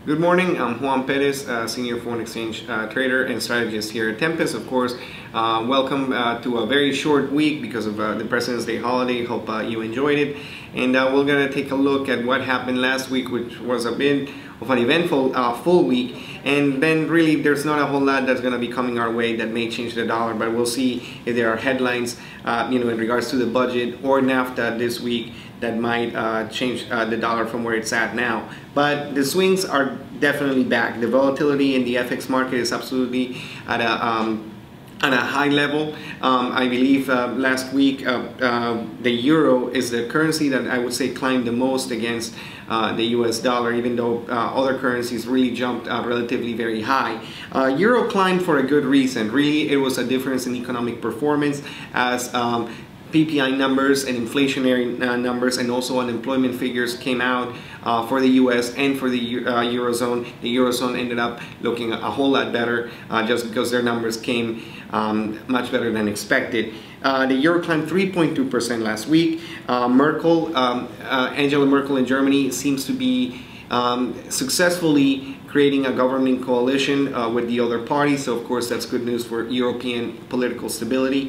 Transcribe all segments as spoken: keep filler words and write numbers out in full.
Good morning, I'm Juan Perez, uh, Senior Foreign Exchange uh, Trader and Strategist here at Tempus. Of course, uh, welcome uh, to a very short week because of uh, the President's Day holiday. Hope uh, you enjoyed it. And uh, we're going to take a look at what happened last week, which was a bit of an eventful uh, full week. And then really there's not a whole lot that's going to be coming our way that may change the dollar, but we'll see if there are headlines uh, you know, in regards to the budget or NAFTA this week that might uh, change uh, the dollar from where it's at now. But the swings are definitely back. The volatility in the F X market is absolutely at a um, at a high level. Um, I believe uh, last week uh, uh, the euro is the currency that I would say climbed the most against uh, the U S dollar, even though uh, other currencies really jumped uh, relatively very high. Uh, euro climbed for a good reason. Really, it was a difference in economic performance as um, P P I numbers and inflationary uh, numbers and also unemployment figures came out uh, for the U S and for the uh, Eurozone. The Eurozone ended up looking a whole lot better uh, just because their numbers came um, much better than expected. Uh, the euro climbed three point two percent last week. Uh, Merkel, um, uh, Angela Merkel in Germany seems to be um, successfully creating a governing coalition uh, with the other parties. So of course that's good news for European political stability.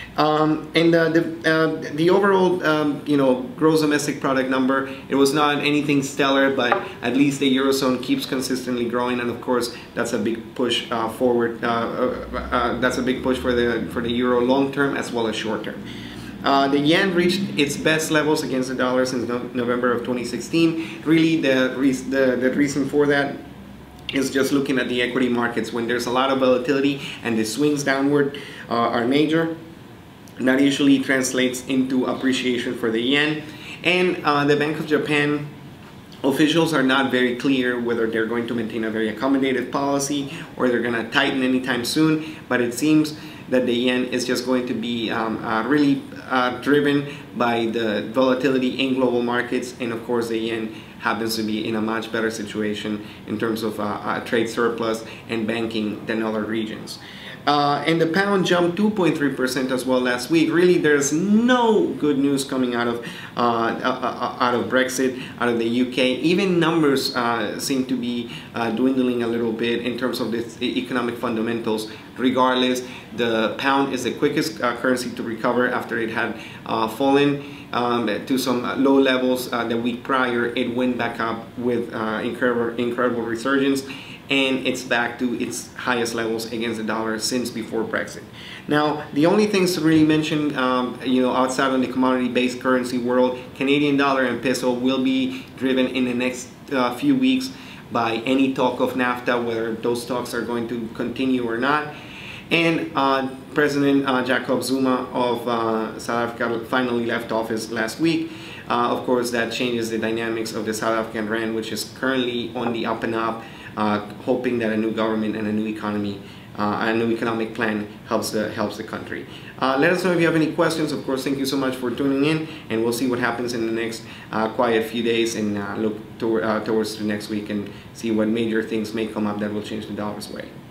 Um, and uh, the, uh, the overall, um, you know, gross domestic product number, it was not anything stellar, but at least the Eurozone keeps consistently growing, and of course that's a big push uh, forward. Uh, uh, uh, that's a big push for the for the euro long term as well as short term. Uh, the yen reached its best levels against the dollar since no November of twenty sixteen. Really, the, re the the reason for that is just looking at the equity markets. When there's a lot of volatility and the swings downward uh, are major, that usually translates into appreciation for the yen. And uh, the Bank of Japan officials are not very clear whether they're going to maintain a very accommodative policy or they're going to tighten anytime soon, but it seems that the yen is just going to be um, uh, really uh, driven by the volatility in global markets, and of course the yen happens to be in a much better situation in terms of uh, uh, trade surplus and banking than other regions. Uh, and the pound jumped two point three percent as well last week. Really, there's no good news coming out of uh, uh, out of Brexit, out of the U K. Even numbers uh, seem to be uh, dwindling a little bit in terms of the economic fundamentals. Regardless, the pound is the quickest uh, currency to recover after it had uh, fallen um, to some low levels uh, the week prior. It went back up with uh, incredible, incredible resurgence, and it's back to its highest levels against the dollar since before Brexit. Now, the only things to really mention, um, you know, outside of the commodity-based currency world, Canadian dollar and peso will be driven in the next uh, few weeks by any talk of NAFTA, whether those talks are going to continue or not. And uh, President uh, Jacob Zuma of uh, South Africa finally left office last week. Uh, of course, that changes the dynamics of the South African rand, which is currently on the up and up. Uh, hoping that a new government and a new economy, uh, a new economic plan helps the helps the country. Uh, let us know if you have any questions. Of course, thank you so much for tuning in, and we'll see what happens in the next uh, quiet few days, and uh, look toward, uh, towards the next week and see what major things may come up that will change the dollar's way.